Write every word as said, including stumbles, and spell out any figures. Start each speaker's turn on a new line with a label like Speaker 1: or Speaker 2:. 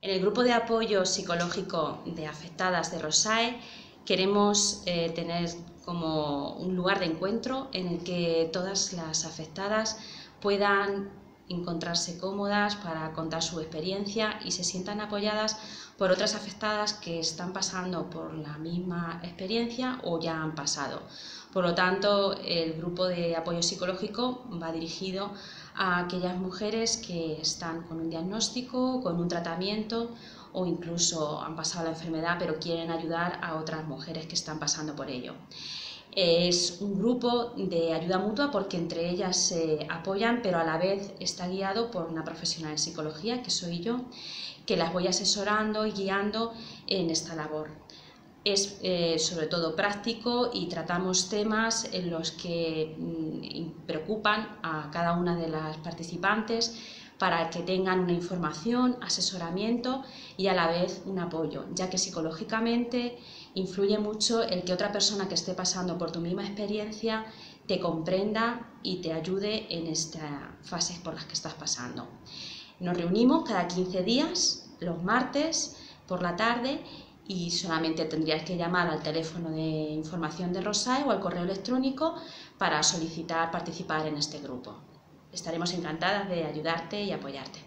Speaker 1: En el grupo de apoyo psicológico de afectadas de ROSAE queremos eh, tener como un lugar de encuentro en el que todas las afectadas puedan encontrarse cómodas para contar su experiencia y se sientan apoyadas por otras afectadas que están pasando por la misma experiencia o ya han pasado. Por lo tanto, el grupo de apoyo psicológico va dirigido a aquellas mujeres que están con un diagnóstico, con un tratamiento o incluso han pasado la enfermedad pero quieren ayudar a otras mujeres que están pasando por ello. Es un grupo de ayuda mutua porque entre ellas se apoyan, pero a la vez está guiado por una profesional en psicología, que soy yo, que las voy asesorando y guiando en esta labor. Es eh, sobre todo práctico y tratamos temas en los que mm, preocupan a cada una de las participantes para que tengan una información, asesoramiento y a la vez un apoyo, ya que psicológicamente influye mucho el que otra persona que esté pasando por tu misma experiencia te comprenda y te ayude en estas fases por las que estás pasando. Nos reunimos cada quince días, los martes por la tarde, y solamente tendrías que llamar al teléfono de información de ROSAE o al correo electrónico para solicitar participar en este grupo. Estaremos encantadas de ayudarte y apoyarte.